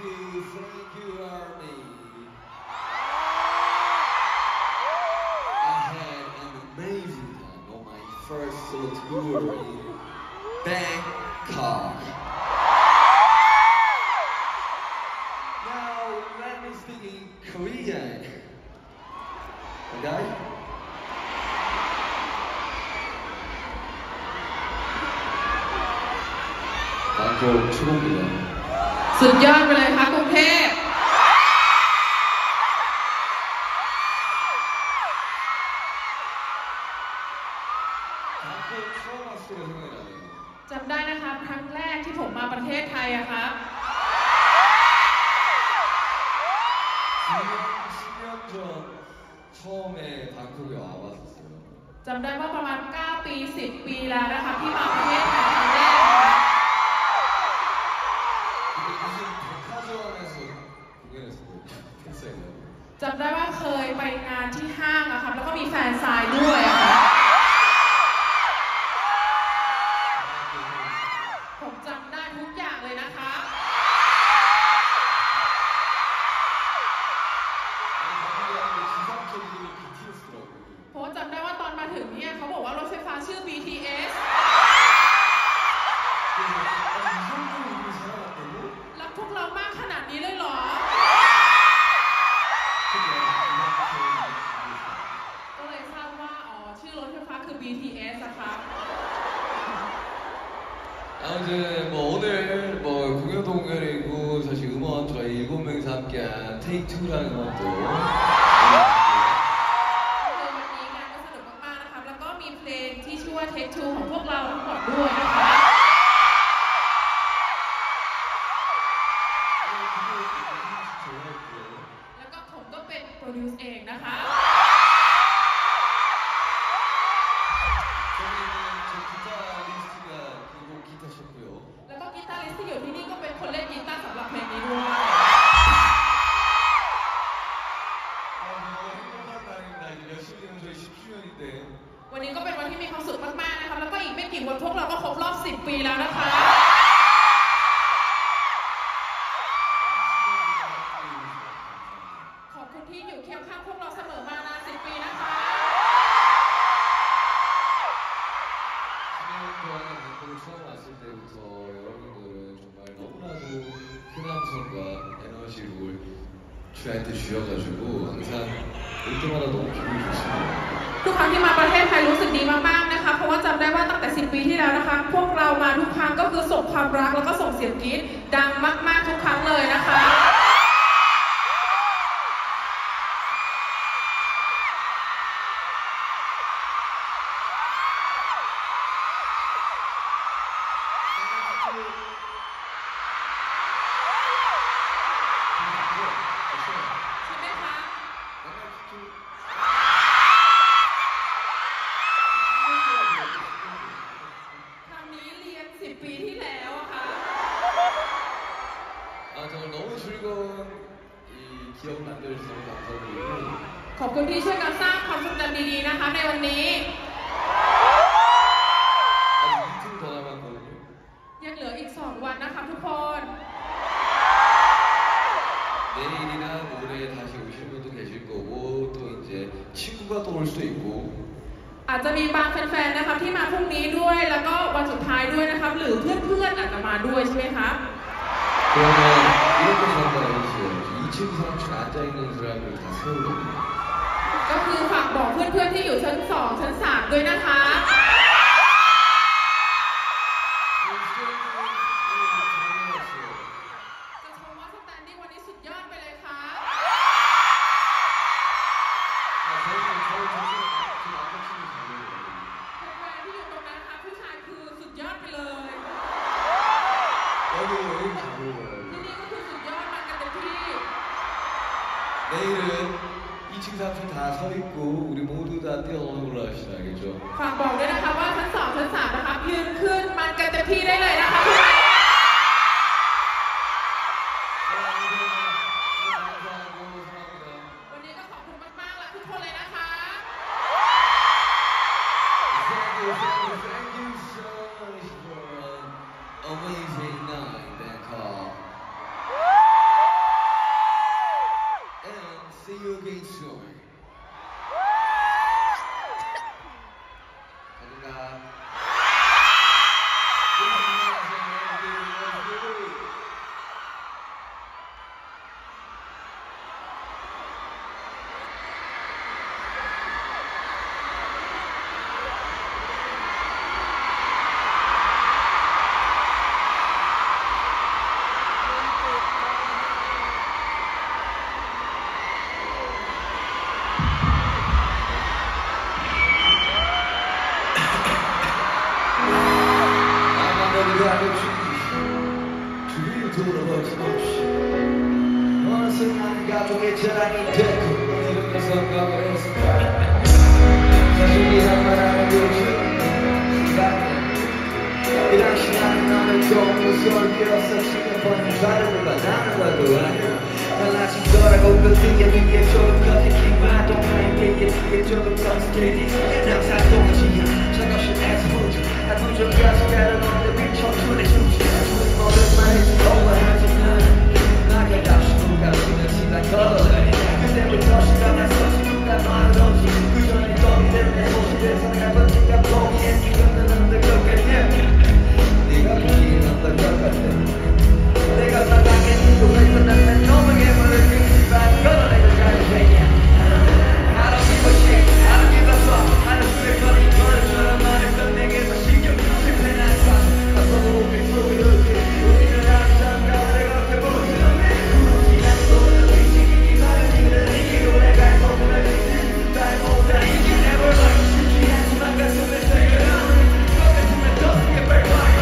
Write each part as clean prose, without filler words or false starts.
thank you, Army. I had an amazing time on my first solo tour in Bangkok. Now let me speak in Korean. Okay? 방콕 최고입니다. สุดยอดไปเลยค่ะกรุงเทพ 방콕 처음 왔을 때가 생각이 나네요. จำได้นะคะครั้งแรกที่ผมมาประเทศไทยอะครับ 10년 전 처음에 방콕에 와봤었어요. จำได้ว่าประมาณ 9 ปี 10 ปีแล้วนะคะที่มาประเทศไทยครั้งแรกนะคะ 근데 무슨 백화점에서 공연했어요. จำได้ว่าเคยไปงานที่ห้างอะครับแล้วก็มีแฟนซายด้วยอะครับผมจำได้ทุกอย่างเลยนะคะ เพราะว่าจำได้ว่าตอนมาถึงเนี่ยเขาบอกว่ารถไฟฟ้าชื่อ BTS รักพวกเรามากขนาดนี้เลยเหรอ ก็เลยทราบว่าชื่อรถไฟฟ้าคือ BTS อะครับ 아무튼 뭐 오늘 뭐 공연도 공연이고 사실 음원 저희 7명이서 함께한 Take Two라는 음악도 วันนี้งานก็สนุกมากๆนะครับแล้วก็มีเพลงที่ชื่อว่า Take Two ของพวกเราทั้งหมดด้วยนะคะ แล้วก็ผมก็เป็นโปรดิวซ์เองนะคะ 저 기타리스트가 그곡 기타 쳤고요. แล้วก็กีตาริสต์ที่อยู่ที่นี่ก็เป็นคนเล่นกีตาร์สำหรับเพลงนี้ด้วย 행복한 날입니다. 이제 며칠 뒤면 저희 10주년인데 วันนี้ก็เป็นวันที่มีความสุขมากๆนะครับแล้วก็อีกไม่กี่วันพวกเราก็ครบรอบ 10 ปีแล้วนะคะ ขอบคุณที่อยู่เคียงข้างพวกเราเสมอมานาน 10 ปีนะคะ 10년 동안 방콕을 처음 왔을 때부터 여러분들은 정말 너무나도 희망성과 에너지를 저희한테 주셔가지고 항상 올 때마다 너무 기분이 좋습니다. ทุกครั้งที่มาประเทศไทยรู้สึกดีมากๆนะคะเพราะว่าจำได้ว่าตั้งแต่ 10 ปีที่แล้วนะคะพวกเรามาทุกครั้งก็คือส่งความรักแล้วก็ส่งเสียงกรี๊ดดังมากๆทุกครั้งเลยนะคะ ใช่ไหมคะ ครั้งนี้เรียน 10 ปีที่แล้วอะค่ะ 정말 너무 즐거운 이 기억 만들어주셔서 너무 감사드리고 ขอบคุณที่ช่วยกันสร้างความทรงจำดีๆนะคะในวันนี้ 아직 이틀 더 남았거든요. ยังเหลืออีก 2 วันนะคะทุกคน 내일이나 모레 다시 오실 분도 계실 거고 또 이제 친구가 또 올 수도 있고 อาจจะมีบางแฟนๆนะคะที่มาพรุ่งนี้ด้วยแล้วก็วันสุดท้ายด้วยนะครับหรือเพื่อนๆอาจจะมาด้วยใช่ไหมคะ 그러면 이렇게 생각을 해주세요. 2층, 3층 앉아있는 사람을 다 세우거든요. ก็คือฝากบอกเพื่อนๆที่อยู่ชั้น 2 ชั้น 3 ด้วยนะคะ จะชมว่าสแตนดิ้งวันนี้สุดยอดไปเลยค่ะ แฟนๆที่อยู่ตรงนั้นนะคะผู้ชายคือสุดยอดไปเลย 여기 잘 보여요. ที่นี่ก็คือสุดยอดมากันเต็มที่ 내일은 2층, 3층 다 서 있고 우리 모두 다 뛰어노는 걸로 합시다. 알겠죠? ฝากบอกด้วยนะคะว่าชั้น 2 ชั้น 3 นะคะยืนขึ้นมันกันเต็มที่ได้เลยนะคะ วันนี้ก็ขอบคุณมากๆและทุกคนเลยนะคะ Thank you so much for an amazing night in Bangkok. 가족의 자랑이 되고 이런 생각을 했을까 사실이란 말 안 해도 이 당시 나는 너를 너무 설계였어 지금 보는 바람보다 나는 봐도 아니야 달라진 거라고 그 뒤에 조금 더 느끼만 또 나에게 뒤에 조금 더 스테디 난 살동지야 저것이 엑스포즈 하루 종일 가슴에 너를 미쳐 눈에 숨쉬 모든 말이 오버하지만 나게 다시 누가 지는 시간 걸어내 그때부터 시간에서 누가 말을 없이 그 전에 떠오르는 내 모습에 생각은 네가 포기해 지금은 안될 것 같냐 네가 보기엔 어떨 것 같아 내가 바닥에 누구 했었다면 너에게 말을 듣지만 걸어내고 가는 거야 I don't give a shit, I don't give a fuck I don't feel funny, 너처럼 말했던 내게서 신경 실패 난 사 앞으로 우리 속을 웃기 우리는 항상 가을에 그렇게 보지 지난 소는 위치기 말은 이들은 이기고 내가 소문을 듣는 날 모자 이게 never like 쉽지 않지만 가슴을 새겨라 똑같으면 더 크게 발광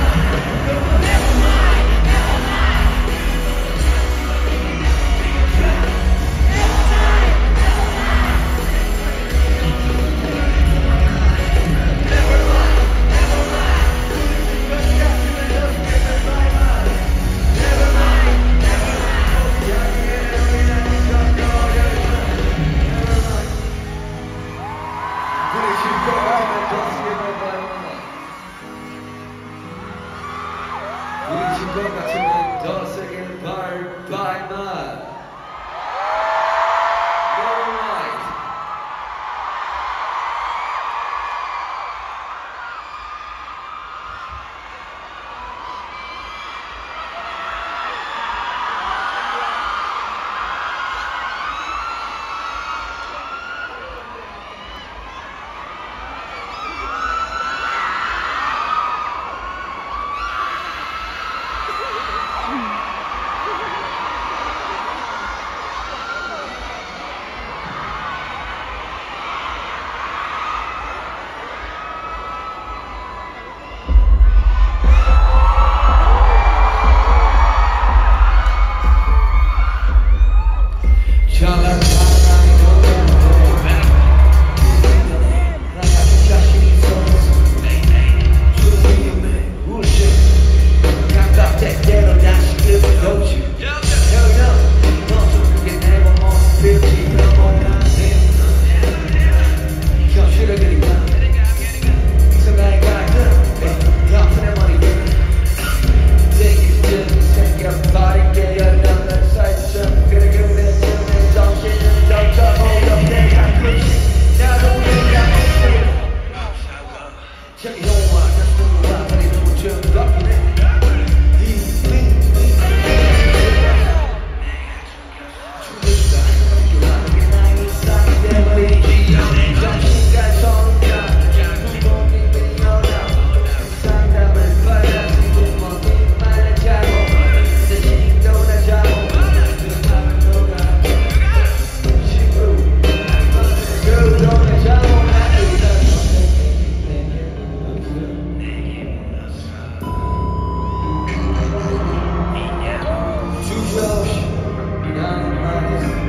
부딪힌 것 같으면 더 세게 밟아만 Never mind Young,